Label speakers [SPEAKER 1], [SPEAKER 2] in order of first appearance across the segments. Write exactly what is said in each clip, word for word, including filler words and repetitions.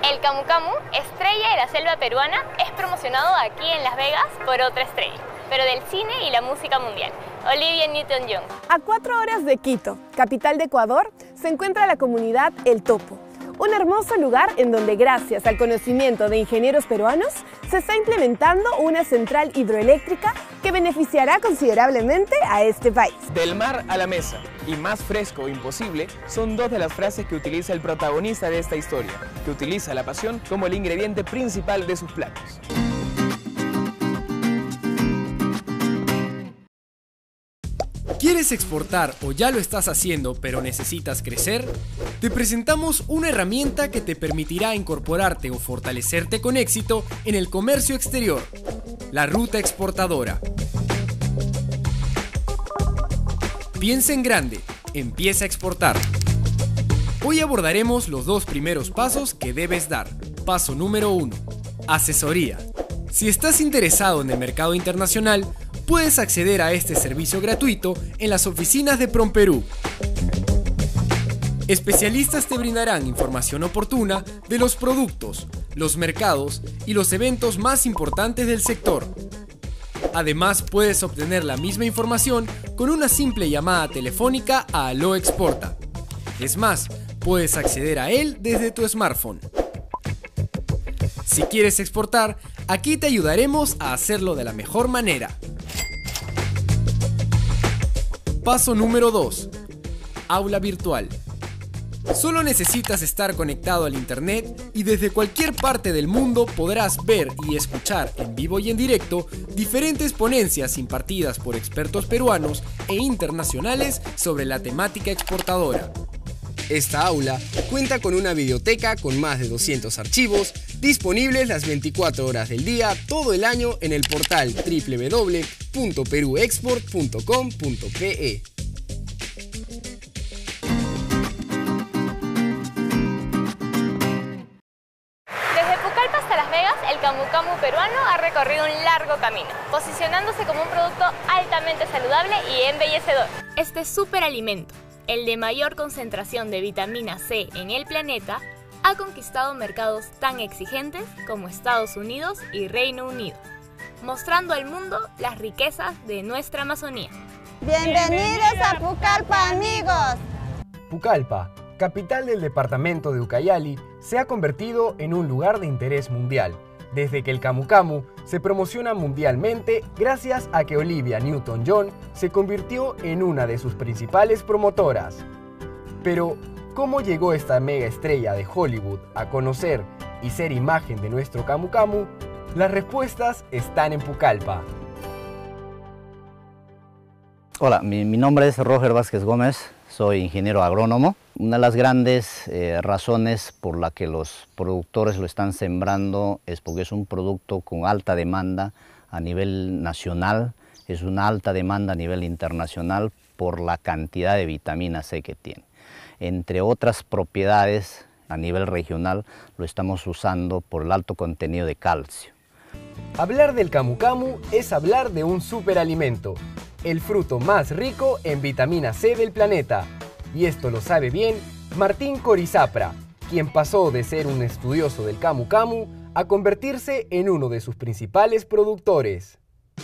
[SPEAKER 1] El Camu Camu, estrella de la selva peruana, es promocionado aquí en Las Vegas por otra estrella, pero del cine y la música mundial, Olivia Newton-John.
[SPEAKER 2] A cuatro horas de Quito, capital de Ecuador, se encuentra la comunidad El Topo, un hermoso lugar en donde, gracias al conocimiento de ingenieros peruanos, se está implementando una central hidroeléctrica que beneficiará considerablemente a este país.
[SPEAKER 3] Del mar a la mesa y más fresco imposible son dos de las frases que utiliza el protagonista de esta historia, que utiliza la pasión como el ingrediente principal de sus platos.
[SPEAKER 4] ¿Quieres exportar o ya lo estás haciendo pero necesitas crecer? Te presentamos una herramienta que te permitirá incorporarte o fortalecerte con éxito en el comercio exterior, la ruta exportadora. Piensa en grande, empieza a exportar. Hoy abordaremos los dos primeros pasos que debes dar. Paso número uno, asesoría. Si estás interesado en el mercado internacional, puedes acceder a este servicio gratuito en las oficinas de PromPerú. Especialistas te brindarán información oportuna de los productos, los mercados y los eventos más importantes del sector. Además, puedes obtener la misma información con una simple llamada telefónica a Aló Exporta. Es más, puedes acceder a él desde tu smartphone. Si quieres exportar, aquí te ayudaremos a hacerlo de la mejor manera. Paso número dos. Aula virtual. Solo necesitas estar conectado al internet y desde cualquier parte del mundo podrás ver y escuchar en vivo y en directo diferentes ponencias impartidas por expertos peruanos e internacionales sobre la temática exportadora.
[SPEAKER 5] Esta aula cuenta con una biblioteca con más de doscientos archivos disponibles las veinticuatro horas del día todo el año en el portal doble u doble u doble u punto peru export punto com punto pe.
[SPEAKER 1] Desde Pucallpa hasta Las Vegas, el Camu Camu peruano ha recorrido un largo camino, posicionándose como un producto altamente saludable y embellecedor. Este superalimento, el de mayor concentración de vitamina C en el planeta, ha conquistado mercados tan exigentes como Estados Unidos y Reino Unido, mostrando al mundo las riquezas de nuestra Amazonía.
[SPEAKER 6] Bienvenidos a Pucallpa, amigos.
[SPEAKER 5] Pucallpa, capital del departamento de Ucayali, se ha convertido en un lugar de interés mundial, desde que el Camu Camu se promociona mundialmente gracias a que Olivia Newton-John se convirtió en una de sus principales promotoras. Pero, ¿cómo llegó esta mega estrella de Hollywood a conocer y ser imagen de nuestro Camu Camu? Las respuestas están en Pucallpa.
[SPEAKER 7] Hola, mi, mi nombre es Roger Vázquez Gómez, soy ingeniero agrónomo. Una de las grandes eh, razones por la que los productores lo están sembrando es porque es un producto con alta demanda a nivel nacional, es una alta demanda a nivel internacional por la cantidad de vitamina C que tiene. Entre otras propiedades a nivel regional lo estamos usando por el alto contenido de calcio.
[SPEAKER 5] Hablar del Camu Camu es hablar de un superalimento, el fruto más rico en vitamina C del planeta. Y esto lo sabe bien Martín Corizapra, quien pasó de ser un estudioso del Camu Camu a convertirse en uno de sus principales productores.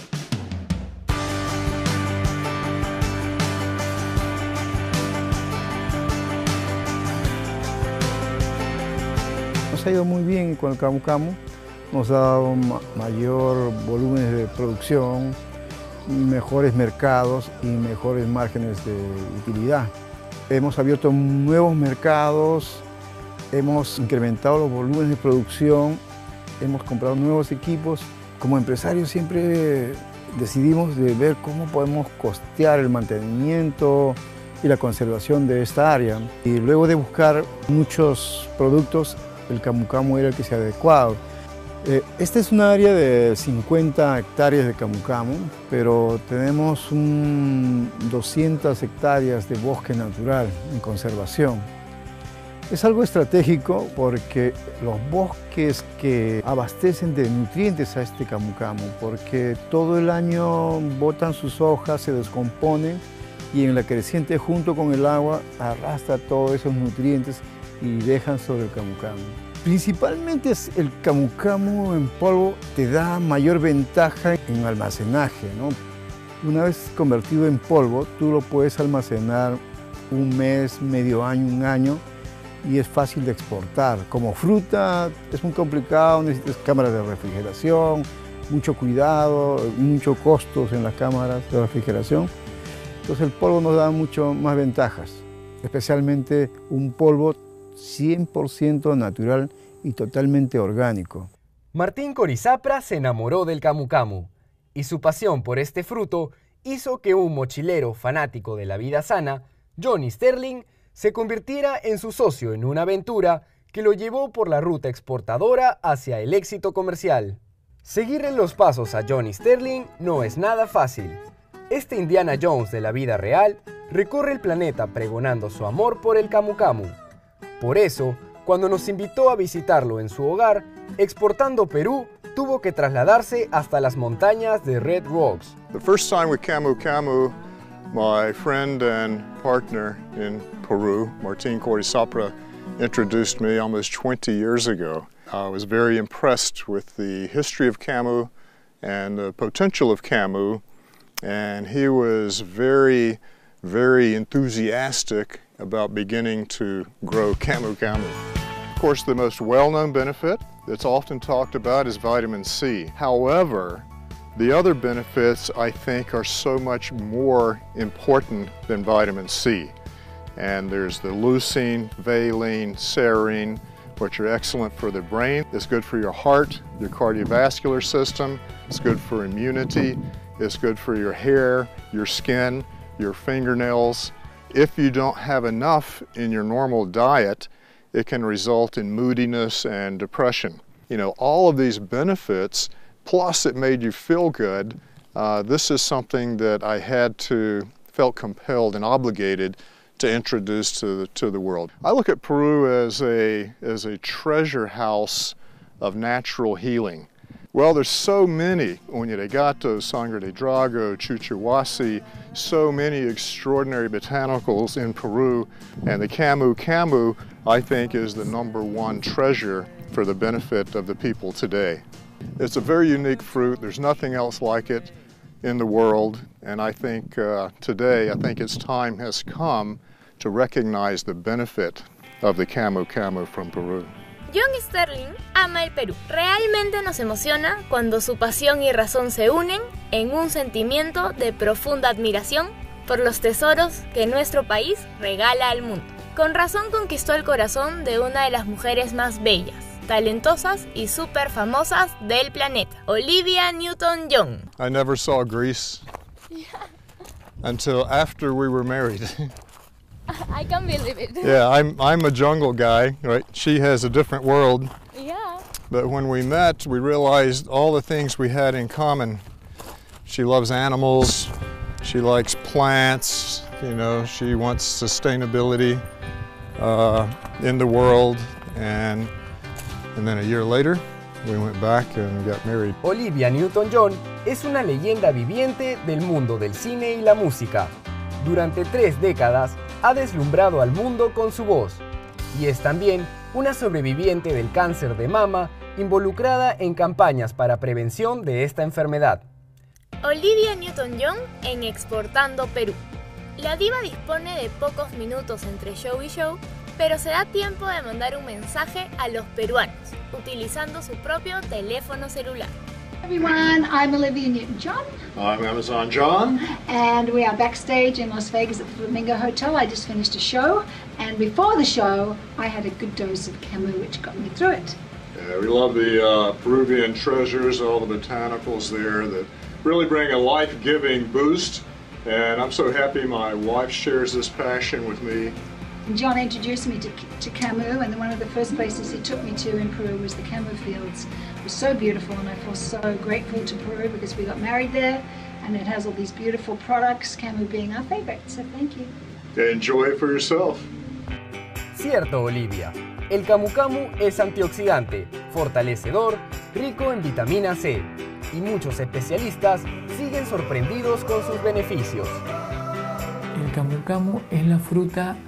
[SPEAKER 8] Nos ha ido muy bien con el Camu Camu, nos ha dado ma mayor volumen de producción, mejores mercados y mejores márgenes de utilidad. Hemos abierto nuevos mercados, hemos incrementado los volúmenes de producción, hemos comprado nuevos equipos. Como empresarios siempre decidimos de ver cómo podemos costear el mantenimiento y la conservación de esta área. Y luego de buscar muchos productos, el Camu Camu era el que se adecuado. Eh, esta es un área de cincuenta hectáreas de Camu Camu, pero tenemos un doscientas hectáreas de bosque natural en conservación. Es algo estratégico porque los bosques que abastecen de nutrientes a este Camu Camu, porque todo el año botan sus hojas, se descomponen y en la creciente junto con el agua arrastra todos esos nutrientes y dejan sobre el Camu Camu. Principalmente es el camu camu en polvo te da mayor ventaja en almacenaje, ¿no? Una vez convertido en polvo, tú lo puedes almacenar un mes, medio año, un año, y es fácil de exportar. Como fruta es muy complicado, necesitas cámaras de refrigeración, mucho cuidado, muchos costos en las cámaras de refrigeración. Entonces el polvo nos da mucho más ventajas, especialmente un polvo cien por ciento natural y totalmente orgánico.
[SPEAKER 5] Martín Corizapra se enamoró del camu camu y su pasión por este fruto hizo que un mochilero fanático de la vida sana, Johnny Sterling, se convirtiera en su socio en una aventura que lo llevó por la ruta exportadora hacia el éxito comercial. Seguir en los pasos a Johnny Sterling no es nada fácil. Este Indiana Jones de la vida real recorre el planeta pregonando su amor por el camu camu. Por eso, cuando nos invitó a visitarlo en su hogar, exportando Perú, tuvo que trasladarse hasta las montañas de Red Rocks.
[SPEAKER 9] The first time with Camu Camu, my friend and partner in Peru, Martín Corizapra, introduced me almost twenty years ago. I was very impressed with the history of camu and the potential of camu, and he was very, very enthusiastic about beginning to grow camu camu. Of course, the most well-known benefit that's often talked about is vitamin C. However, the other benefits I think are so much more important than vitamin C. And there's the leucine, valine, serine, which are excellent for the brain. It's good for your heart, your cardiovascular system. It's good for immunity. It's good for your hair, your skin, your fingernails. If you don't have enough in your normal diet, it can result in moodiness and depression. You know, all of these benefits, plus it made you feel good, uh, this is something that I had to, felt compelled and obligated to introduce to the, to the world. I look at Peru as a, as a treasure house of natural healing. Well, there's so many, Uña de Gato, Sangre de Drago, Chuchuhuasi, so many extraordinary botanicals in Peru, and the camu camu, I think, is the number one treasure for the benefit of the people today. It's a very unique fruit. There's nothing else like it in the world, and I think uh, today, I think its time has come to recognize the benefit of the camu camu from Peru.
[SPEAKER 1] Johnny Sterling ama el Perú. Realmente nos emociona cuando su pasión y razón se unen en un sentimiento de profunda admiración por los tesoros que nuestro país regala al mundo. Con razón conquistó el corazón de una de las mujeres más bellas, talentosas y súper famosas del planeta, Olivia Newton-John.
[SPEAKER 9] I never saw Greece yeah. until after we were married.
[SPEAKER 1] I can't believe it.
[SPEAKER 9] Yeah, I'm, I'm a jungle guy, right? She has a different world.
[SPEAKER 1] Yeah.
[SPEAKER 9] But when we met, we realized all the things we had in common. She loves animals, she likes plants, you know, she wants sustainability uh, in the world, and, and then a year later, we went back and got married.
[SPEAKER 5] Olivia Newton-John es una leyenda viviente del mundo del cine y la música. Durante tres décadas ha deslumbrado al mundo con su voz y es también una sobreviviente del cáncer de mama involucrada en campañas para prevención de esta enfermedad.
[SPEAKER 1] Olivia Newton-John en Exportando Perú. La diva dispone de pocos minutos entre show y show, pero se da tiempo de mandar un mensaje a los peruanos, utilizando su propio teléfono celular.
[SPEAKER 10] Everyone, I'm Olivia Newton-John.
[SPEAKER 9] I'm Amazon John.
[SPEAKER 10] And we are backstage in Las Vegas at the Flamingo Hotel. I just finished a show, and before the show, I had a good dose of camu, which got me through it.
[SPEAKER 9] Yeah, we love the uh, Peruvian treasures, all the botanicals there that really bring a life-giving boost. And I'm so happy my wife shares this passion with me.
[SPEAKER 10] John introduced me to, to camu, and one of the first places he took me to in Peru was the camu fields. It was so beautiful, and I feel so grateful to Peru because we got married there, and it has all these beautiful products, camu being our favorite, so thank you.
[SPEAKER 9] Enjoy it for yourself.
[SPEAKER 5] Cierto, Olivia. El camu camu es antioxidante, fortalecedor, rico en vitamina C, y muchos especialistas siguen sorprendidos con sus beneficios.
[SPEAKER 11] El camu camu es la fruta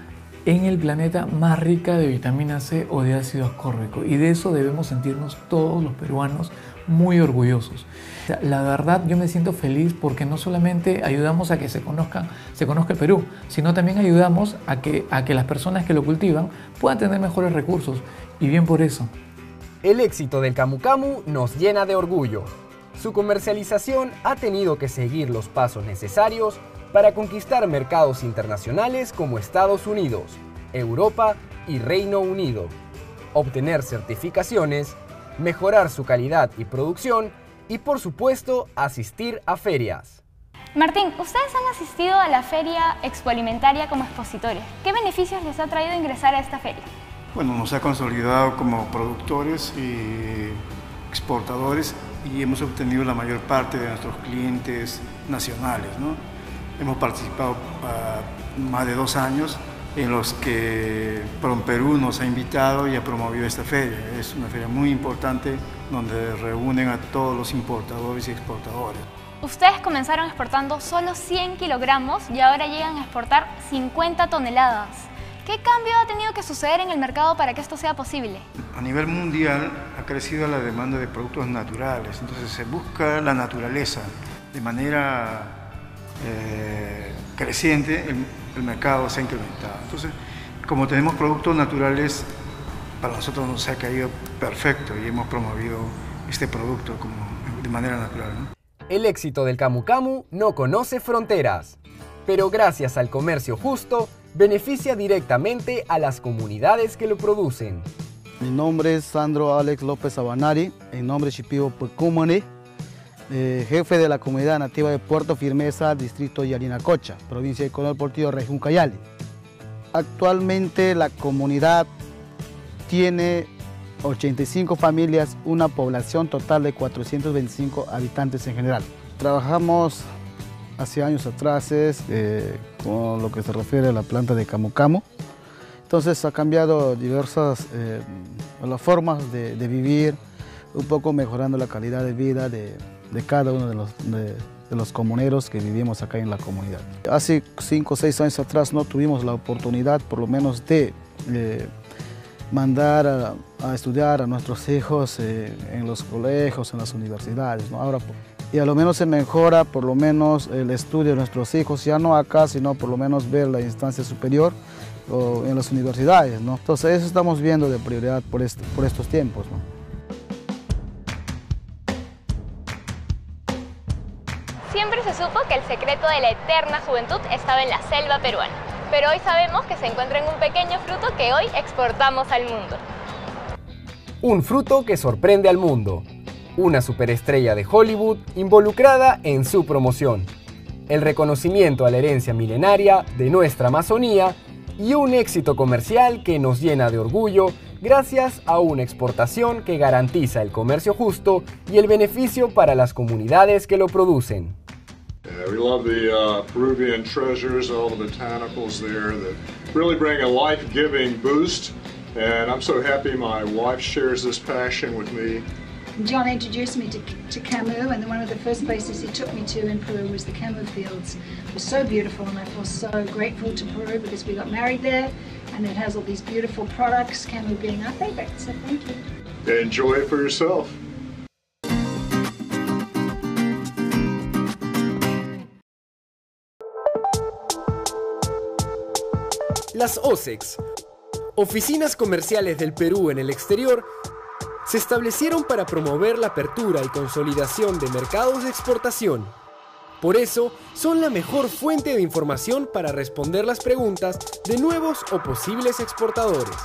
[SPEAKER 11] en el planeta más rica de vitamina C o de ácido ascórbico, y de eso debemos sentirnos todos los peruanos muy orgullosos. O sea, la verdad, yo me siento feliz porque no solamente ayudamos a que se conozcan, se conozca el Perú, sino también ayudamos a que, a que las personas que lo cultivan puedan tener mejores recursos, y bien por eso.
[SPEAKER 5] El éxito del camu camu nos llena de orgullo. Su comercialización ha tenido que seguir los pasos necesarios para conquistar mercados internacionales como Estados Unidos, Europa y Reino Unido, obtener certificaciones, mejorar su calidad y producción y, por supuesto, asistir a ferias.
[SPEAKER 1] Martín, ustedes han asistido a la Feria Expoalimentaria como expositores. ¿Qué beneficios les ha traído ingresar a esta feria?
[SPEAKER 12] Bueno, nos ha consolidado como productores y exportadores y hemos obtenido la mayor parte de nuestros clientes nacionales, ¿no? Hemos participado uh, más de dos años en los que PROMPERÚ nos ha invitado y ha promovido esta feria. Es una feria muy importante donde reúnen a todos los importadores y exportadores.
[SPEAKER 1] Ustedes comenzaron exportando solo cien kilogramos y ahora llegan a exportar cincuenta toneladas. ¿Qué cambio ha tenido que suceder en el mercado para que esto sea posible?
[SPEAKER 12] A nivel mundial ha crecido la demanda de productos naturales, entonces se busca la naturaleza. De manera eh, creciente el, el mercado se ha incrementado. Entonces, como tenemos productos naturales, para nosotros nos ha caído perfecto y hemos promovido este producto como de manera natural, ¿no?
[SPEAKER 5] El éxito del camu camu no conoce fronteras, pero gracias al comercio justo, beneficia directamente a las comunidades que lo producen.
[SPEAKER 13] Mi nombre es Sandro Alex López Abanari, en nombre Shipibo Pucumani, eh, jefe de la comunidad nativa de Puerto Firmeza, distrito Yarinacocha, provincia de Colón Portillo, región Ucayali. Actualmente la comunidad tiene ochenta y cinco familias, una población total de cuatrocientos veinticinco habitantes en general. Trabajamos hace años atrás eh, con lo que se refiere a la planta de camu camu. Entonces ha cambiado diversas eh, las formas de, de vivir, un poco mejorando la calidad de vida de, de cada uno de los, de, de los comuneros que vivimos acá en la comunidad. Hace cinco o seis años atrás no tuvimos la oportunidad por lo menos de eh, mandar a, a estudiar a nuestros hijos eh, en los colegios, en las universidades, ¿no? Ahora, y a lo menos se mejora por lo menos el estudio de nuestros hijos, ya no acá, sino por lo menos ver la instancia superior o en las universidades, ¿no? Entonces eso estamos viendo de prioridad por, este, por estos tiempos, ¿no?
[SPEAKER 1] Siempre se supo que el secreto de la eterna juventud estaba en la selva peruana, pero hoy sabemos que se encuentra en un pequeño fruto que hoy exportamos al mundo.
[SPEAKER 5] Un fruto que sorprende al mundo. Una superestrella de Hollywood involucrada en su promoción. El reconocimiento a la herencia milenaria de nuestra Amazonía y un éxito comercial que nos llena de orgullo gracias a una exportación que garantiza el comercio justo y el beneficio para las comunidades que lo producen.
[SPEAKER 9] Yeah, we love the uh, Peruvian treasures, all the botanicals there that really bring a life-giving boost, and I'm so happy my wife shares this passion with me.
[SPEAKER 10] John introduced me to, to Camu, and one of the first places he took me to in Peru was the Camu fields. It was so beautiful, and I feel so grateful to Peru because we got married there, and it has all these beautiful products, Camu being our favorite, so thank you.
[SPEAKER 9] Enjoy it for yourself.
[SPEAKER 4] Las O C E X, Oficinas Comerciales del Perú en el Exterior, se establecieron para promover la apertura y consolidación de mercados de exportación. Por eso, son la mejor fuente de información para responder las preguntas de nuevos o posibles exportadores.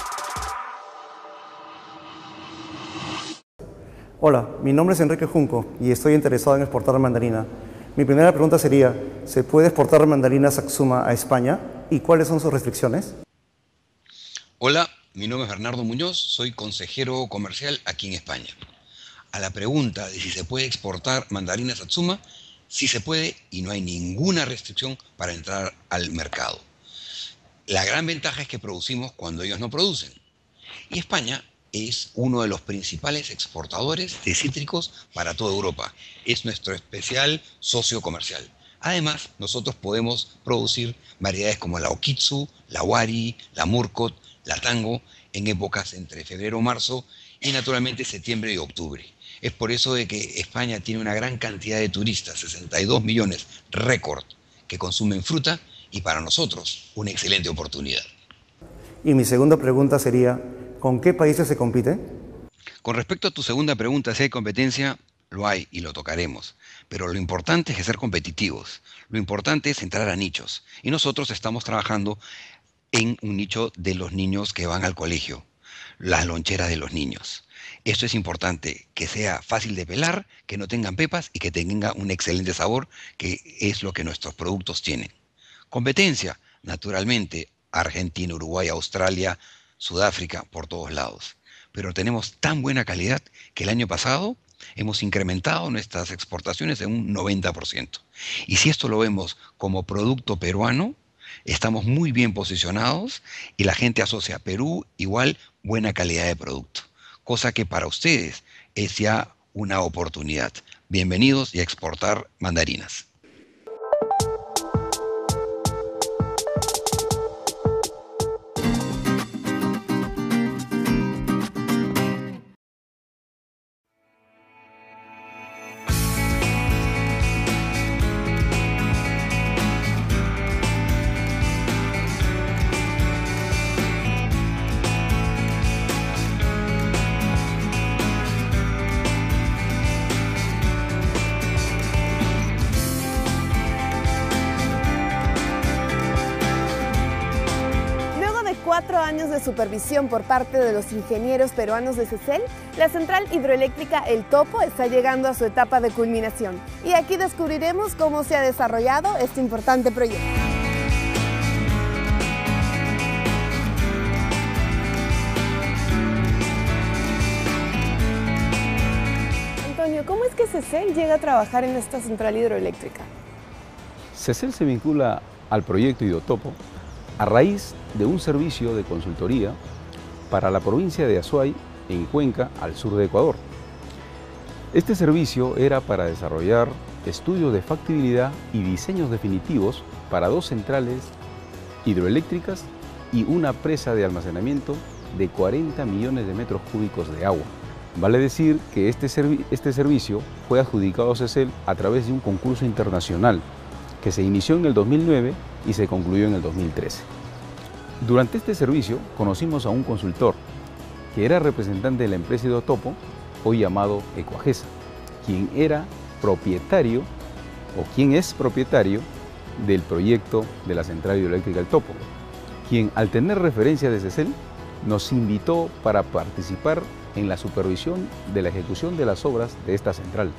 [SPEAKER 14] Hola, mi nombre es Enrique Junco y estoy interesado en exportar mandarina. Mi primera pregunta sería, ¿se puede exportar mandarina Satsuma a España? ¿Y cuáles son sus restricciones?
[SPEAKER 15] Hola, mi nombre es Bernardo Muñoz, soy consejero comercial aquí en España. A la pregunta de si se puede exportar mandarina Satsuma, sí se puede y no hay ninguna restricción para entrar al mercado. La gran ventaja es que producimos cuando ellos no producen. Y España es uno de los principales exportadores de cítricos para toda Europa. Es nuestro especial socio comercial. Además, nosotros podemos producir variedades como la Okitsu, la Wari, la Murcot, la Tango, en épocas entre febrero y marzo y naturalmente septiembre y octubre. Es por eso de que España tiene una gran cantidad de turistas, sesenta y dos millones récord, que consumen fruta y para nosotros una excelente oportunidad.
[SPEAKER 14] Y mi segunda pregunta sería, ¿con qué países se compite?
[SPEAKER 15] Con respecto a tu segunda pregunta, si hay competencia, lo hay y lo tocaremos. Pero lo importante es ser competitivos. Lo importante es entrar a nichos. Y nosotros estamos trabajando en un nicho de los niños que van al colegio, las loncheras de los niños. Esto es importante, que sea fácil de pelar, que no tengan pepas y que tenga un excelente sabor, que es lo que nuestros productos tienen. Competencia, naturalmente, Argentina, Uruguay, Australia, Sudáfrica, por todos lados. Pero tenemos tan buena calidad que el año pasado hemos incrementado nuestras exportaciones en un noventa por ciento. Y si esto lo vemos como producto peruano, estamos muy bien posicionados y la gente asocia Perú igual buena calidad de producto. Cosa que para ustedes es ya una oportunidad. Bienvenidos y a exportar mandarinas.
[SPEAKER 2] Cuatro años de supervisión por parte de los ingenieros peruanos de CECEL, la central hidroeléctrica El Topo está llegando a su etapa de culminación. Y aquí descubriremos cómo se ha desarrollado este importante proyecto. Antonio, ¿cómo es que CECEL llega a trabajar en esta central hidroeléctrica?
[SPEAKER 16] CECEL se vincula al proyecto Hidrotopo a raíz de un servicio de consultoría para la provincia de Azuay, en Cuenca, al sur de Ecuador. Este servicio era para desarrollar estudios de factibilidad y diseños definitivos para dos centrales hidroeléctricas y una presa de almacenamiento de cuarenta millones de metros cúbicos de agua. Vale decir que este, servi este servicio fue adjudicado a CECEL a través de un concurso internacional que se inició en el dos mil nueve y se concluyó en el dos mil trece. Durante este servicio conocimos a un consultor que era representante de la empresa Hidrotopo, hoy llamado Ecuagesa, quien era propietario o quien es propietario del proyecto de la central hidroeléctrica El Topo, quien al tener referencia de CECEL nos invitó para participar en la supervisión de la ejecución de las obras de esta central.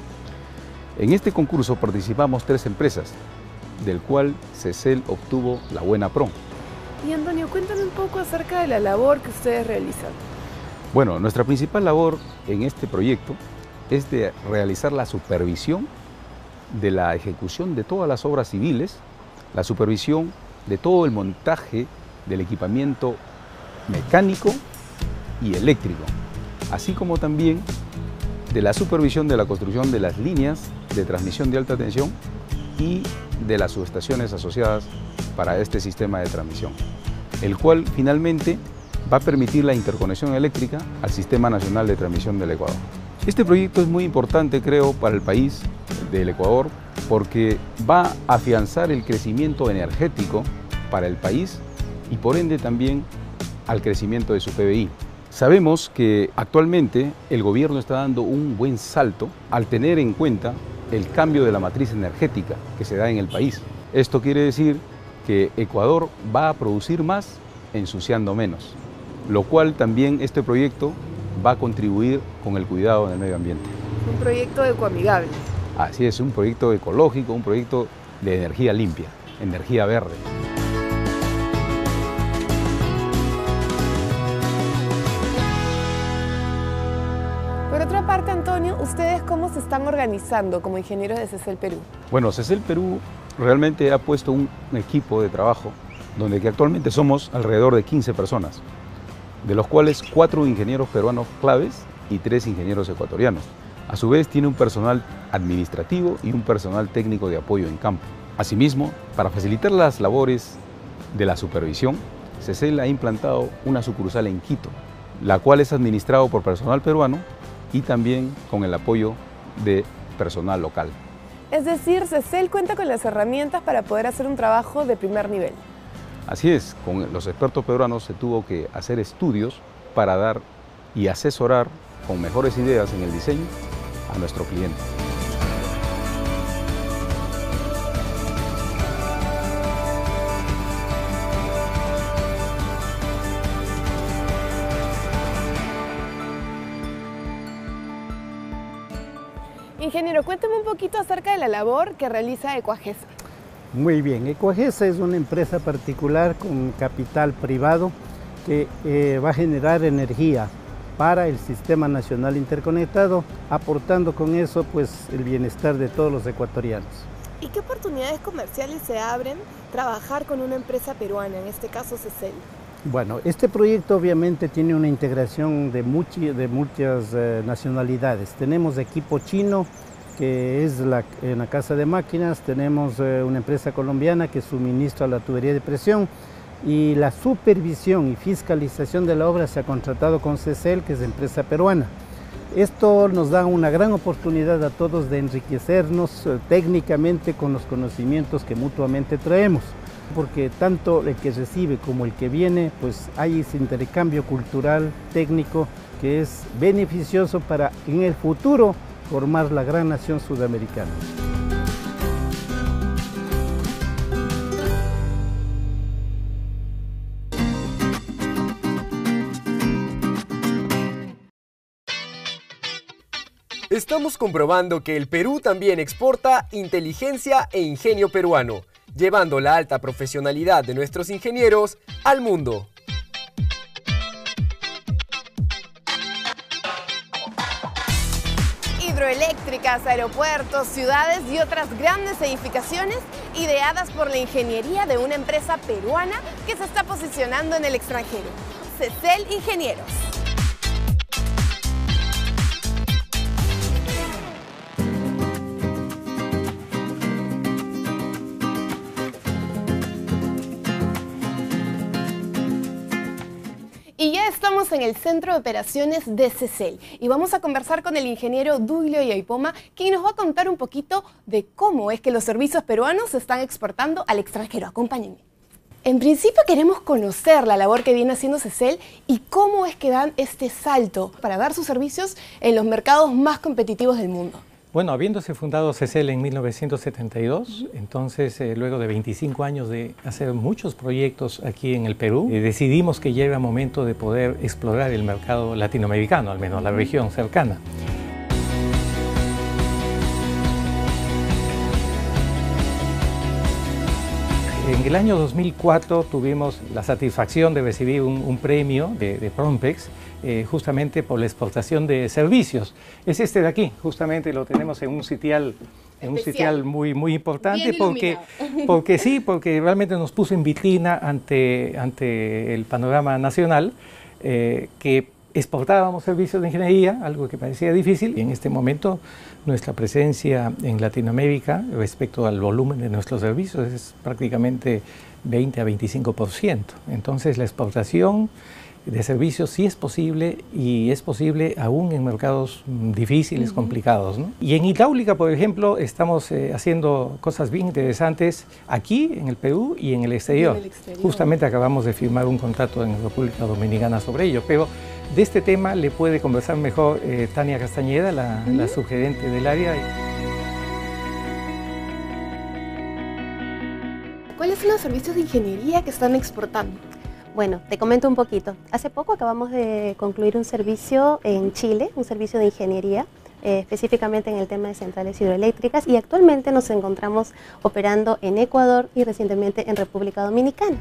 [SPEAKER 16] En este concurso participamos tres empresas, del cual CECEL obtuvo la buena pro.
[SPEAKER 2] Y Antonio, cuéntame un poco acerca de la labor que ustedes realizan.
[SPEAKER 16] Bueno, nuestra principal labor en este proyecto es de realizar la supervisión de la ejecución de todas las obras civiles, la supervisión de todo el montaje del equipamiento mecánico y eléctrico, así como también de la supervisión de la construcción de las líneas de transmisión de alta tensión y de las subestaciones asociadas para este sistema de transmisión, el cual finalmente va a permitir la interconexión eléctrica al Sistema Nacional de Transmisión del Ecuador. Este proyecto es muy importante, creo, para el país del Ecuador porque va a afianzar el crecimiento energético para el país y por ende también al crecimiento de su P B I. Sabemos que actualmente el gobierno está dando un buen salto al tener en cuenta el cambio de la matriz energética que se da en el país. Esto quiere decir que Ecuador va a producir más ensuciando menos, lo cual también este proyecto va a contribuir con el cuidado del medio ambiente.
[SPEAKER 2] Un proyecto ecoamigable.
[SPEAKER 16] Así es, un proyecto ecológico, un proyecto de energía limpia, energía verde.
[SPEAKER 2] Por otra parte, Antonio, ¿ustedes cómo se están organizando como ingenieros de CECEL Perú?
[SPEAKER 16] Bueno, CECEL Perú realmente ha puesto un equipo de trabajo donde que actualmente somos alrededor de quince personas, de los cuales cuatro ingenieros peruanos claves y tres ingenieros ecuatorianos. A su vez tiene un personal administrativo y un personal técnico de apoyo en campo. Asimismo, para facilitar las labores de la supervisión, CECEL ha implantado una sucursal en Quito, la cual es administrado por personal peruano y también con el apoyo de personal local.
[SPEAKER 2] Es decir, CECEL cuenta con las herramientas para poder hacer un trabajo de primer nivel.
[SPEAKER 16] Así es, con los expertos peruanos se tuvo que hacer estudios para dar y asesorar con mejores ideas en el diseño a nuestro cliente.
[SPEAKER 2] Ingeniero, cuénteme un poquito acerca de la labor que realiza Ecuagesa.
[SPEAKER 17] Muy bien, Ecuagesa es una empresa particular con capital privado que eh, va a generar energía para el Sistema Nacional Interconectado, aportando con eso pues, el bienestar de todos los ecuatorianos.
[SPEAKER 2] ¿Y qué oportunidades comerciales se abren trabajar con una empresa peruana, en este caso CECEL?
[SPEAKER 17] Bueno, este proyecto obviamente tiene una integración de, muchi, de muchas eh, nacionalidades. Tenemos equipo chino, que es la, en la casa de máquinas, tenemos eh, una empresa colombiana que suministra la tubería de presión, y la supervisión y fiscalización de la obra se ha contratado con CECEL, que es empresa peruana. Esto nos da una gran oportunidad a todos de enriquecernos eh, técnicamente con los conocimientos que mutuamente traemos, porque tanto el que recibe como el que viene, pues hay ese intercambio cultural, técnico, que es beneficioso para en el futuro formar la gran nación sudamericana.
[SPEAKER 5] Estamos comprobando que el Perú también exporta inteligencia e ingenio peruano, llevando la alta profesionalidad de nuestros ingenieros al mundo.
[SPEAKER 2] Hidroeléctricas, aeropuertos, ciudades y otras grandes edificaciones ideadas por la ingeniería de una empresa peruana que se está posicionando en el extranjero. CECEL Ingenieros. Y ya estamos en el centro de operaciones de CECEL y vamos a conversar con el ingeniero Duilio Yaipoma, quien nos va a contar un poquito de cómo es que los servicios peruanos se están exportando al extranjero. Acompáñenme. En principio queremos conocer la labor que viene haciendo CECEL y cómo es que dan este salto para dar sus servicios en los mercados más competitivos del mundo.
[SPEAKER 18] Bueno, habiéndose fundado CECEL en mil novecientos setenta y dos, entonces eh, luego de veinticinco años de hacer muchos proyectos aquí en el Perú, eh, decidimos que ya era momento de poder explorar el mercado latinoamericano, al menos la región cercana. En el año dos mil cuatro tuvimos la satisfacción de recibir un, un premio de, de Prompex, eh, justamente por la exportación de servicios. Es este de aquí, justamente lo tenemos en un sitial, en un sitial muy, muy importante, porque, porque sí, porque realmente nos puso en vitrina ante, ante el panorama nacional, eh, que exportábamos servicios de ingeniería, algo que parecía difícil, y en este momento nuestra presencia en Latinoamérica respecto al volumen de nuestros servicios es prácticamente veinte a veinticinco por ciento. Entonces la exportación de servicios sí es posible, y es posible aún en mercados difíciles, uh-huh. complicados, ¿no? Y en hidráulica, por ejemplo, estamos eh, haciendo cosas bien interesantes aquí en el Perú y en el exterior. En el exterior. Justamente acabamos de firmar un contrato en República Dominicana sobre ello, pero de este tema le puede conversar mejor eh, Tania Castañeda, la, uh-huh. la subgerente del área.
[SPEAKER 2] ¿Cuáles son los servicios de ingeniería que están exportando?
[SPEAKER 19] Bueno, te comento un poquito. Hace poco acabamos de concluir un servicio en Chile, un servicio de ingeniería, eh, específicamente en el tema de centrales hidroeléctricas, y actualmente nos encontramos operando en Ecuador y recientemente en República Dominicana.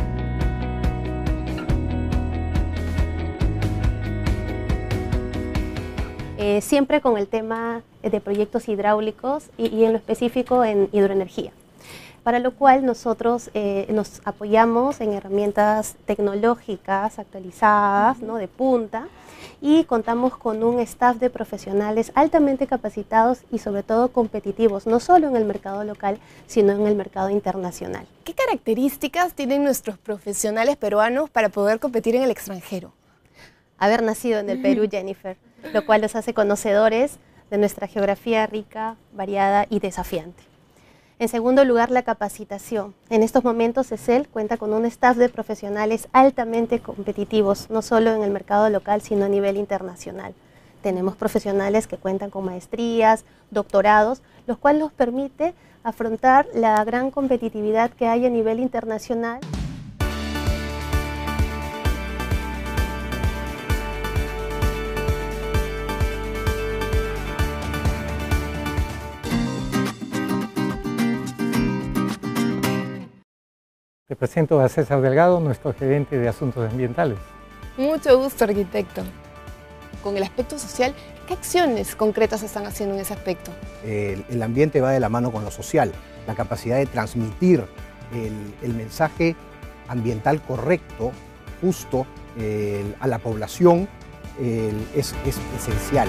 [SPEAKER 19] Eh, siempre con el tema de proyectos hidráulicos y, y en lo específico en hidroenergía. para lo cual nosotros eh, nos apoyamos en herramientas tecnológicas actualizadas, ¿no?, de punta, y contamos con un staff de profesionales altamente capacitados y sobre todo competitivos, no solo en el mercado local, sino en el mercado internacional.
[SPEAKER 2] ¿Qué características tienen nuestros profesionales peruanos para poder competir en el extranjero?
[SPEAKER 19] Haber nacido en el Perú, Jennifer, lo cual los hace conocedores de nuestra geografía rica, variada y desafiante. En segundo lugar, la capacitación. En estos momentos, CECEL cuenta con un staff de profesionales altamente competitivos, no solo en el mercado local, sino a nivel internacional. Tenemos profesionales que cuentan con maestrías, doctorados, los cuales nos permite afrontar la gran competitividad que hay a nivel internacional.
[SPEAKER 18] Te presento a César Delgado, nuestro gerente de Asuntos Ambientales.
[SPEAKER 2] Mucho gusto, arquitecto. Con el aspecto social, ¿qué acciones concretas están haciendo en ese aspecto?
[SPEAKER 20] El, el ambiente va de la mano con lo social. La capacidad de transmitir el, el mensaje ambiental correcto, justo, el, a la población el, es, es esencial.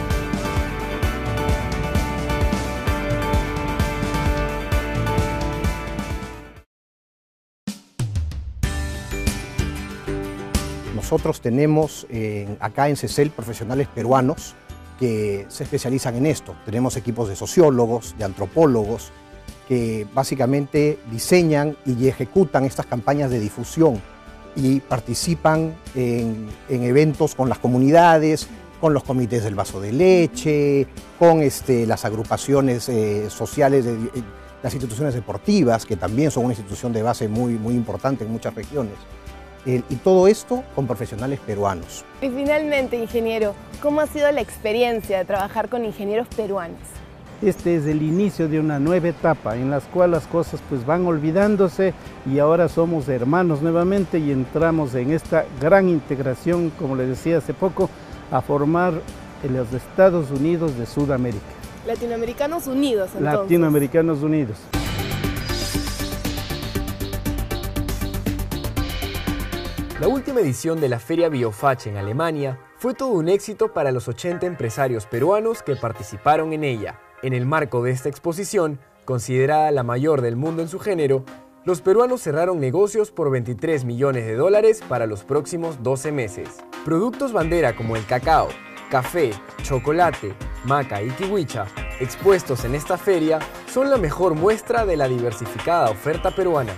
[SPEAKER 20] Nosotros tenemos eh, acá en CECEL profesionales peruanos que se especializan en esto. Tenemos equipos de sociólogos, de antropólogos, que básicamente diseñan y ejecutan estas campañas de difusión y participan en, en eventos con las comunidades, con los comités del vaso de leche, con este, las agrupaciones eh, sociales, de, de, las instituciones deportivas, que también son una institución de base muy, muy importante en muchas regiones. Eh, y todo esto con profesionales peruanos.
[SPEAKER 2] Y finalmente, ingeniero, ¿cómo ha sido la experiencia de trabajar con ingenieros peruanos?
[SPEAKER 17] Este es el inicio de una nueva etapa en la cual las cosas pues van olvidándose y ahora somos hermanos nuevamente y entramos en esta gran integración, como les decía hace poco, a formar en los Estados Unidos de Sudamérica.
[SPEAKER 2] Latinoamericanos unidos, entonces.
[SPEAKER 17] Latinoamericanos unidos.
[SPEAKER 4] La última edición de la Feria Biofach en Alemania fue todo un éxito para los ochenta empresarios peruanos que participaron en ella. En el marco de esta exposición, considerada la mayor del mundo en su género, los peruanos cerraron negocios por veintitrés millones de dólares para los próximos doce meses. Productos bandera como el cacao, café, chocolate, maca y kiwicha, expuestos en esta feria, son la mejor muestra de la diversificada oferta peruana.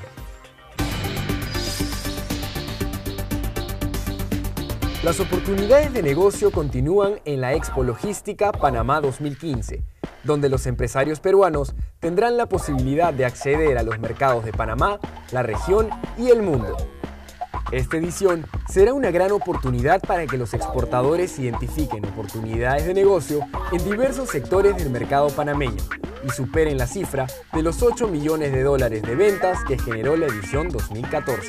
[SPEAKER 4] Las oportunidades de negocio continúan en la Expo Logística Panamá dos mil quince, donde los empresarios peruanos tendrán la posibilidad de acceder a los mercados de Panamá, la región y el mundo. Esta edición será una gran oportunidad para que los exportadores identifiquen oportunidades de negocio en diversos sectores del mercado panameño y superen la cifra de los ocho millones de dólares de ventas que generó la edición dos mil catorce.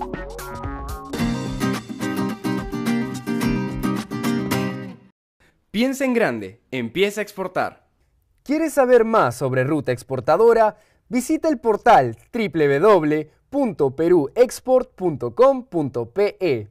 [SPEAKER 4] Piensa en grande, empieza a exportar. ¿Quieres saber más sobre Ruta Exportadora? Visita el portal doble u doble u doble u punto peru export punto com punto pe.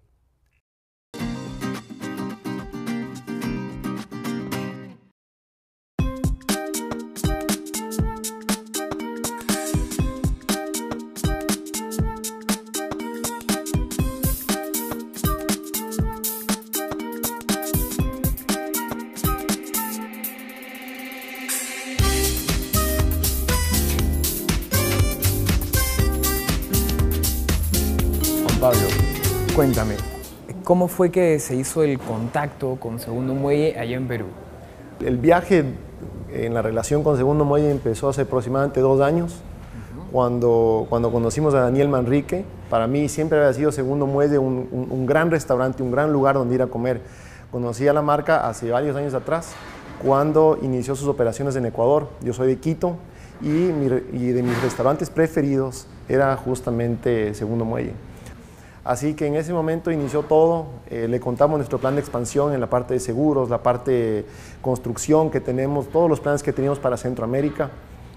[SPEAKER 3] Pablo, cuéntame, ¿cómo fue que se hizo el contacto con Segundo Muelle allá en Perú?
[SPEAKER 21] El viaje en la relación con Segundo Muelle empezó hace aproximadamente dos años, uh-huh. cuando, cuando conocimos a Daniel Manrique. Para mí siempre había sido Segundo Muelle un, un, un gran restaurante, un gran lugar donde ir a comer. Conocí a la marca hace varios años atrás, cuando inició sus operaciones en Ecuador. Yo soy de Quito y, mi, y de mis restaurantes preferidos era justamente Segundo Muelle. Así que en ese momento inició todo, eh, le contamos nuestro plan de expansión en la parte de seguros, la parte de construcción que tenemos, todos los planes que teníamos para Centroamérica.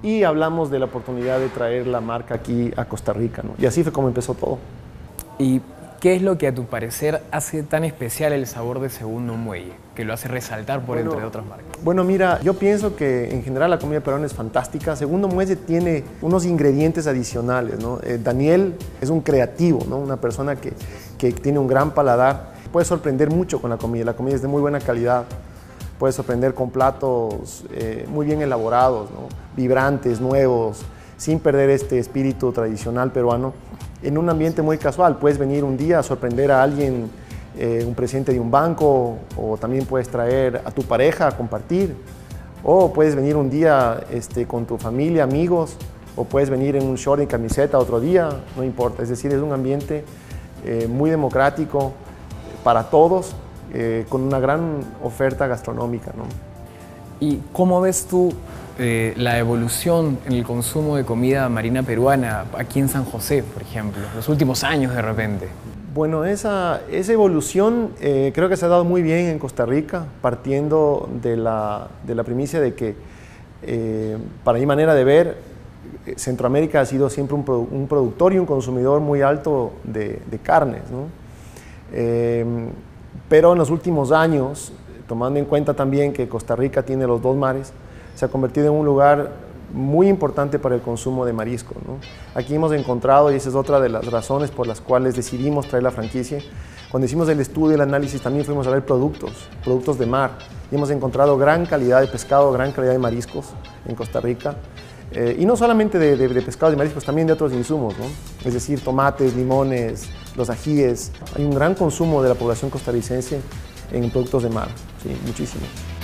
[SPEAKER 21] y hablamos de la oportunidad de traer la marca aquí a Costa Rica, ¿no? Y así fue como empezó todo.
[SPEAKER 3] ¿Y qué es lo que a tu parecer hace tan especial el sabor de Segundo Muelle, que lo hace resaltar por
[SPEAKER 21] Bueno,
[SPEAKER 3] entre otras marcas?
[SPEAKER 21] Bueno, mira, yo pienso que en general la comida peruana es fantástica. Segundo Muelle tiene unos ingredientes adicionales, ¿no? Eh, Daniel es un creativo, ¿no? Una persona que, que tiene un gran paladar. Puede sorprender mucho con la comida. La comida es de muy buena calidad. Puede sorprender con platos eh, muy bien elaborados, ¿no? Vibrantes, nuevos, sin perder este espíritu tradicional peruano. En un ambiente muy casual, puedes venir un día a sorprender a alguien, eh, un presidente de un banco, o también puedes traer a tu pareja a compartir, o puedes venir un día este, con tu familia, amigos, o puedes venir en un short y camiseta otro día, no importa. Es decir, es un ambiente eh, muy democrático para todos, eh, con una gran oferta gastronómica, ¿no?
[SPEAKER 3] ¿Y cómo ves tú eh, la evolución en el consumo de comida marina peruana aquí en San José, por ejemplo, los últimos años de repente?
[SPEAKER 21] Bueno, esa, esa evolución eh, creo que se ha dado muy bien en Costa Rica, partiendo de la, de la primicia de que, eh, para mi manera de ver, Centroamérica ha sido siempre un, produ un productor y un consumidor muy alto de, de carnes, ¿no? Eh, pero en los últimos años, tomando en cuenta también que Costa Rica tiene los dos mares, se ha convertido en un lugar muy importante para el consumo de marisco, ¿no? Aquí hemos encontrado, y esa es otra de las razones por las cuales decidimos traer la franquicia, cuando hicimos el estudio y el análisis también fuimos a ver productos, productos de mar, y hemos encontrado gran calidad de pescado, gran calidad de mariscos en Costa Rica, eh, y no solamente de, de, de pescados y mariscos, también de otros insumos, ¿no? Es decir, tomates, limones, los ajíes. Hay un gran consumo de la población costarricense en productos de mar, sí, muchísimo.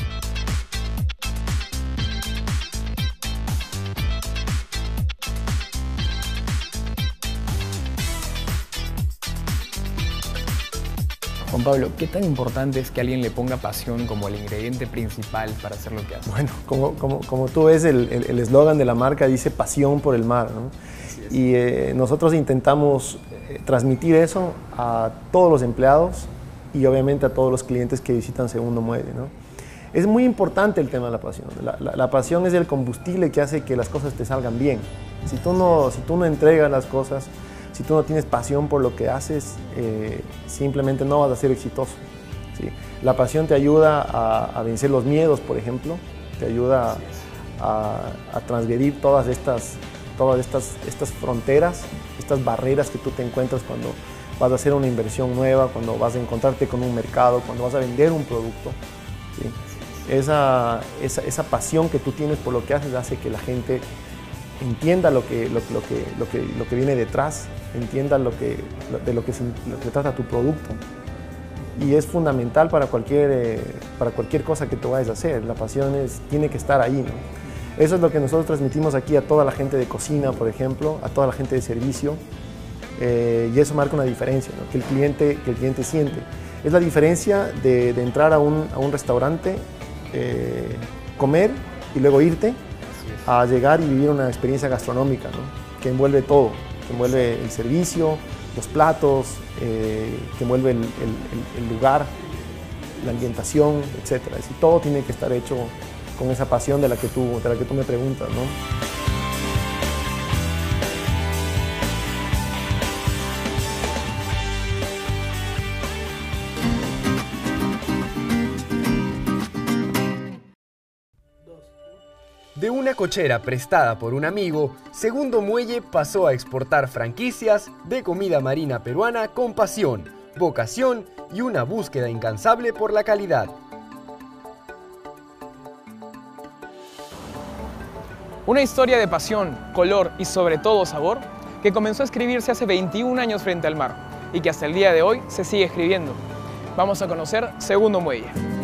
[SPEAKER 3] Juan Pablo, ¿qué tan importante es que alguien le ponga pasión como el ingrediente principal para hacer lo que hace?
[SPEAKER 21] Bueno, como, como, como tú ves, el eslogan de la marca dice pasión por el mar, ¿no? Y eh, nosotros intentamos eh, transmitir eso a todos los empleados y obviamente a todos los clientes que visitan Segundo Muelle, ¿no? Es muy importante el tema de la pasión. La, la, la pasión es el combustible que hace que las cosas te salgan bien. Si tú no, si tú no entregas las cosas, si tú no tienes pasión por lo que haces, eh, simplemente no vas a ser exitoso, ¿sí? La pasión te ayuda a, a vencer los miedos, por ejemplo, te ayuda a, a transgredir todas estas, todas estas, estas fronteras, estas barreras que tú te encuentras cuando vas a hacer una inversión nueva, cuando vas a encontrarte con un mercado, cuando vas a vender un producto, ¿sí? Esa, esa, esa pasión que tú tienes por lo que haces hace que la gente entienda lo que, lo, lo que, lo que, lo que viene detrás, entienda lo que, lo, de lo que, se, lo que trata tu producto. Y es fundamental para cualquier, eh, para cualquier cosa que tú vayas a hacer. La pasión es, tiene que estar ahí, ¿no? Eso es lo que nosotros transmitimos aquí a toda la gente de cocina, por ejemplo, a toda la gente de servicio. Eh, y eso marca una diferencia, ¿no? que, el cliente, que el cliente siente. Es la diferencia de, de entrar a un, a un restaurante, eh, comer y luego irte, a llegar y vivir una experiencia gastronómica, ¿no? Que envuelve todo, que envuelve el servicio, los platos, eh, que envuelve el, el, el lugar, la ambientación, etcétera. Es decir, todo tiene que estar hecho con esa pasión de la que tú, de la que tú me preguntas, ¿no?
[SPEAKER 5] De una cochera prestada por un amigo, Segundo Muelle pasó a exportar franquicias de comida marina peruana con pasión, vocación y una búsqueda incansable por la calidad.
[SPEAKER 3] Una historia de pasión, color y sobre todo sabor que comenzó a escribirse hace veintiún años frente al mar y que hasta el día de hoy se sigue escribiendo. Vamos a conocer Segundo Muelle.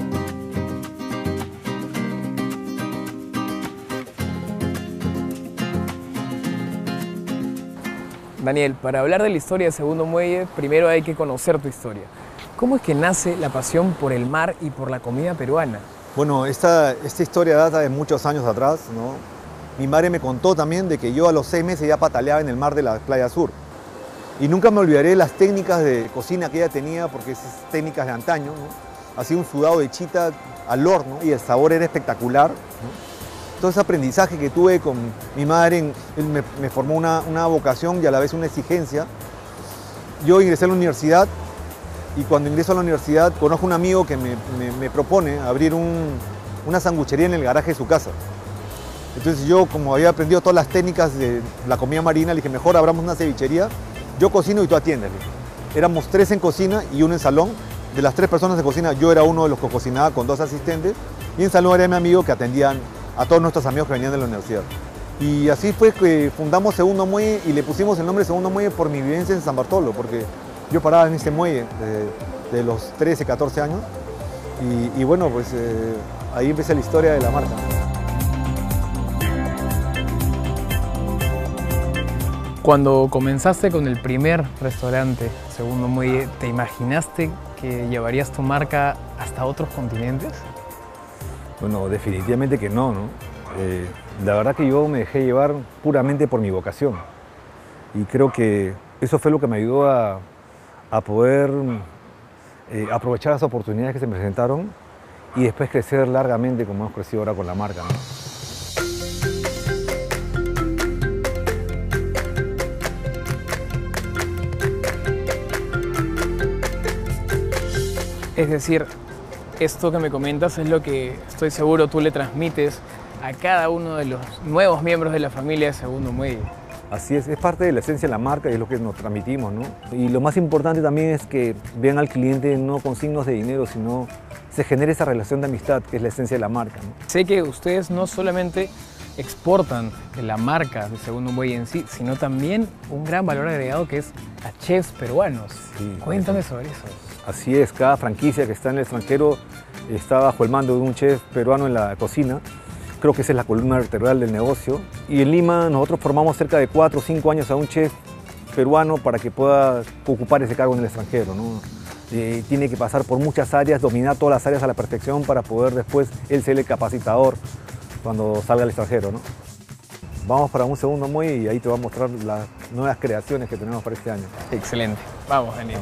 [SPEAKER 3] Daniel, para hablar de la historia de Segundo Muelle, primero hay que conocer tu historia. ¿Cómo es que nace la pasión por el mar y por la comida peruana?
[SPEAKER 6] Bueno, esta, esta historia data de muchos años atrás, ¿no? Mi madre me contó también de que yo a los seis meses ya pataleaba en el mar de la Playa Sur. Y nunca me olvidaré las técnicas de cocina que ella tenía, porque esas técnicas de antaño, ¿no? Hacía un sudado de chita al horno y el sabor era espectacular, ¿no? todo ese aprendizaje que tuve con mi madre, él me, me formó una, una vocación y a la vez una exigencia. Yo ingresé a la universidad y cuando ingreso a la universidad conozco a un amigo que me, me, me propone abrir un, una sanguchería en el garaje de su casa. Entonces yo, como había aprendido todas las técnicas de la comida marina, le dije, mejor abramos una cevichería, yo cocino y tú atiendes. Éramos tres en cocina y uno en salón. De las tres personas de cocina, yo era uno de los que cocinaba con dos asistentes y en salón era mi amigo que atendían a todos nuestros amigos que venían de la universidad. Y así fue que fundamos Segundo Muelle y le pusimos el nombre de Segundo Muelle por mi vivencia en San Bartolo, porque yo paraba en ese muelle de, de los trece, catorce años y, y bueno, pues eh, ahí empecé la historia de la marca.
[SPEAKER 3] Cuando comenzaste con el primer restaurante, Segundo Muelle, ¿te imaginaste que llevarías tu marca hasta otros continentes?
[SPEAKER 6] Bueno, definitivamente que no, ¿no? Eh, la verdad que yo me dejé llevar puramente por mi vocación y creo que eso fue lo que me ayudó a, a poder eh, aprovechar las oportunidades que se me presentaron y después crecer largamente como hemos crecido ahora con la marca, ¿no?
[SPEAKER 3] Es decir, esto que me comentas es lo que estoy seguro tú le transmites a cada uno de los nuevos miembros de la familia de Segundo Muelle.
[SPEAKER 6] Así es, es parte de la esencia de la marca y es lo que nos transmitimos, ¿no? Y lo más importante también es que vean al cliente no con signos de dinero, sino se genere esa relación de amistad que es la esencia de la marca, ¿no?
[SPEAKER 3] Sé que ustedes no solamente exportan la marca de Segundo Muelle en sí, sino también un gran valor agregado que es a chefs peruanos. Sí, cuéntame sobre eso.
[SPEAKER 6] Así es, cada franquicia que está en el extranjero está bajo el mando de un chef peruano en la cocina. Creo que esa es la columna vertebral del negocio. Y en Lima nosotros formamos cerca de cuatro o cinco años a un chef peruano para que pueda ocupar ese cargo en el extranjero, ¿no? Eh, tiene que pasar por muchas áreas, dominar todas las áreas a la perfección para poder después él ser el capacitador cuando salga al extranjero, ¿no? Vamos para un Segundo Muelle y ahí te voy a mostrar las nuevas creaciones que tenemos para este año.
[SPEAKER 3] Excelente. Vamos, Daniel.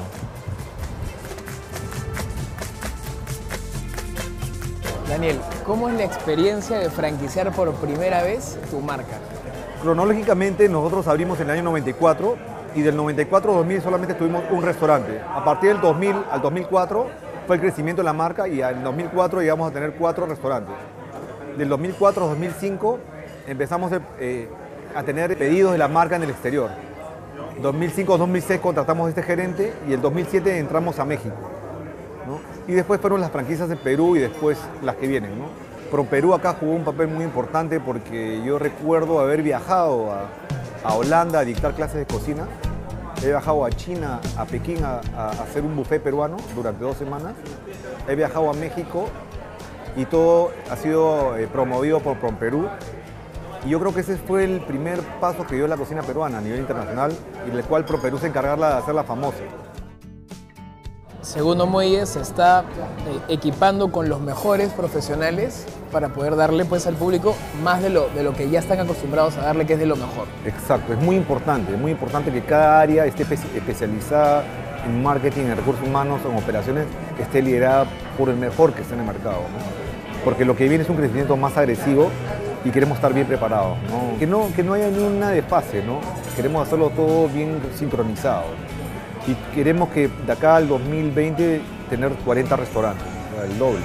[SPEAKER 3] Daniel, ¿cómo es la experiencia de franquiciar por primera vez tu marca?
[SPEAKER 6] Cronológicamente nosotros abrimos en el año noventa y cuatro y del noventa y cuatro al dos mil solamente tuvimos un restaurante. A partir del dos mil al dos mil cuatro fue el crecimiento de la marca y en dos mil cuatro llegamos a tener cuatro restaurantes. Del dos mil cuatro al dos mil cinco empezamos eh, a tener pedidos de la marca en el exterior. dos mil cinco a dos mil seis contratamos a este gerente y el dos mil siete entramos a México, ¿no? Y después fueron las franquicias en Perú y después las que vienen, ¿no? Pero Perú acá jugó un papel muy importante porque yo recuerdo haber viajado a, a Holanda a dictar clases de cocina. He viajado a China, a Pekín, a, a hacer un buffet peruano durante dos semanas. He viajado a México y todo ha sido eh, promovido por PromPerú. Y yo creo que ese fue el primer paso que dio la cocina peruana a nivel internacional y el cual PromPerú se encargaba de hacerla famosa.
[SPEAKER 3] Segundo Muelle se está eh, equipando con los mejores profesionales para poder darle pues al público más de lo, de lo que ya están acostumbrados a darle, que es de lo mejor.
[SPEAKER 6] Exacto, es muy importante, es muy importante que cada área esté especializada en marketing, en recursos humanos, en operaciones, esté liderada por el mejor que esté en el mercado, ¿no? Porque lo que viene es un crecimiento más agresivo y queremos estar bien preparados, ¿no? Que no, que no haya ni una desfase, ¿no? Queremos hacerlo todo bien sincronizado. Y queremos que de acá al dos mil veinte tener cuarenta restaurantes, o sea, el doble.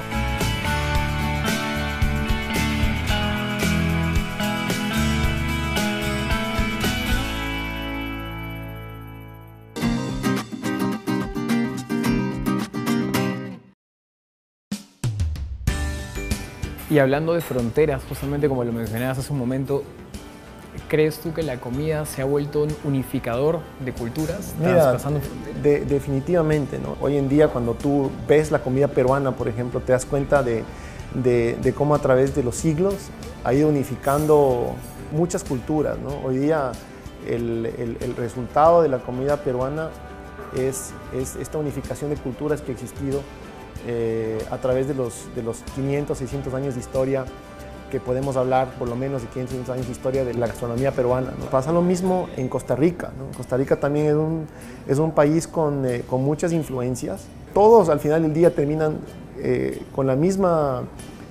[SPEAKER 3] Y hablando de fronteras, justamente como lo mencionabas hace un momento, ¿crees tú que la comida se ha vuelto un unificador de culturas?
[SPEAKER 21] Mira,
[SPEAKER 3] pasando
[SPEAKER 21] de, definitivamente, ¿no? Hoy en día cuando tú ves la comida peruana, por ejemplo, te das cuenta de, de, de cómo a través de los siglos ha ido unificando muchas culturas, ¿no? Hoy día el, el, el resultado de la comida peruana es, es esta unificación de culturas que ha existido eh, a través de los, de los quinientos, seiscientos años de historia, que podemos hablar por lo menos de quinientos, seiscientos años de historia de la gastronomía peruana, ¿no? Pasa lo mismo en Costa Rica, ¿no? Costa Rica también es un, es un país con, eh, con muchas influencias. Todos al final del día terminan eh, con, la misma,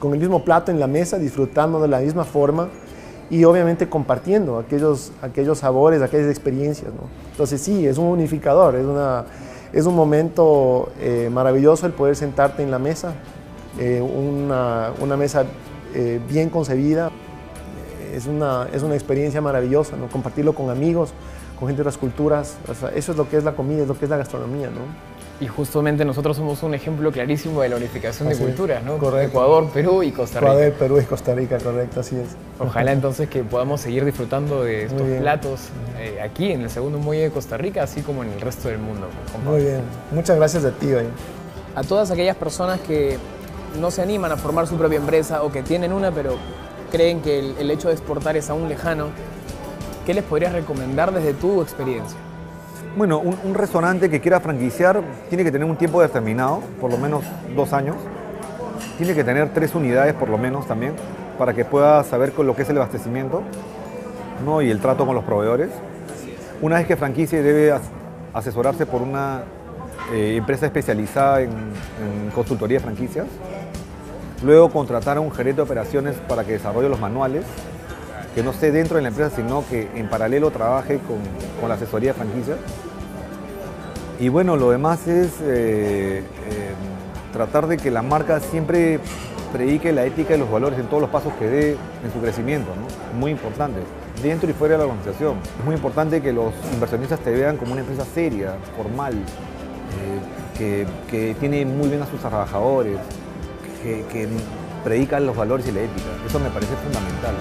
[SPEAKER 21] con el mismo plato en la mesa, disfrutando de la misma forma y obviamente compartiendo aquellos, aquellos sabores, aquellas experiencias, ¿no? Entonces sí, es un unificador, es, una, es un momento eh, maravilloso el poder sentarte en la mesa, eh, una, una mesa eh, bien concebida, es una, es una experiencia maravillosa, ¿no? Compartirlo con amigos, con gente de otras culturas, o sea, eso es lo que es la comida, es lo que es la gastronomía, ¿no?
[SPEAKER 3] Y justamente nosotros somos un ejemplo clarísimo de la unificación
[SPEAKER 21] Así
[SPEAKER 3] de culturas, ¿no?
[SPEAKER 21] Correcto.
[SPEAKER 3] Ecuador, Perú y Costa Rica.
[SPEAKER 21] Ecuador, Perú y Costa Rica, correcto, así es.
[SPEAKER 3] Ojalá entonces que podamos seguir disfrutando de estos platos eh, aquí en el segundo muelle de Costa Rica, así como en el resto del mundo.
[SPEAKER 21] Muy bien, muchas gracias a ti, hoy.
[SPEAKER 3] A todas aquellas personas que no se animan a formar su propia empresa o que tienen una, pero creen que el, el hecho de exportar es aún lejano, ¿qué les podrías recomendar desde tu experiencia?
[SPEAKER 6] Bueno, un, un restaurante que quiera franquiciar tiene que tener un tiempo determinado, por lo menos dos años. Tiene que tener tres unidades por lo menos también, para que pueda saber con lo que es el abastecimiento, ¿no? Y el trato con los proveedores. Una vez que franquicie debe as asesorarse por una eh, empresa especializada en, en consultoría de franquicias. Luego contratar a un gerente de operaciones para que desarrolle los manuales, que no esté dentro de la empresa, sino que en paralelo trabaje con, con la asesoría de franquicias. Y bueno, lo demás es eh, eh, tratar de que la marca siempre predique la ética y los valores en todos los pasos que dé en su crecimiento, ¿no? Muy importante, dentro y fuera de la organización. Es muy importante que los inversionistas te vean como una empresa seria, formal, eh, que, que tiene muy bien a sus trabajadores, que, que predica los valores y la ética. Eso me parece fundamental.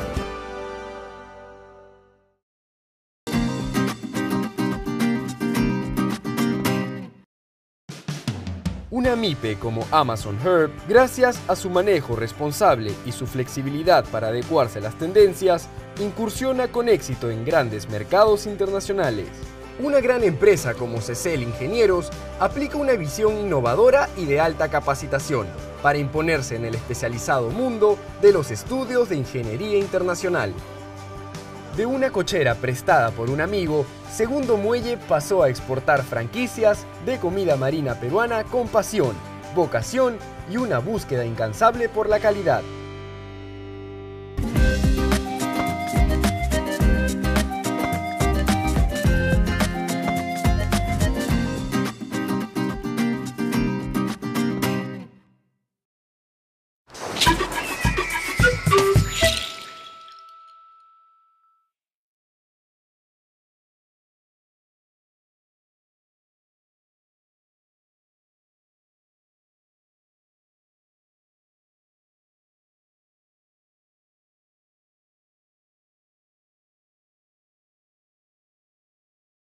[SPEAKER 4] Una MIPE como Amazon Herb, gracias a su manejo responsable y su flexibilidad para adecuarse a las tendencias, incursiona con éxito en grandes mercados internacionales. Una gran empresa como CECEL Ingenieros aplica una visión innovadora y de alta capacitación para imponerse en el especializado mundo de los estudios de ingeniería internacional. De una cochera prestada por un amigo, Segundo Muelle pasó a exportar franquicias de comida marina peruana con pasión, vocación y una búsqueda incansable por la calidad.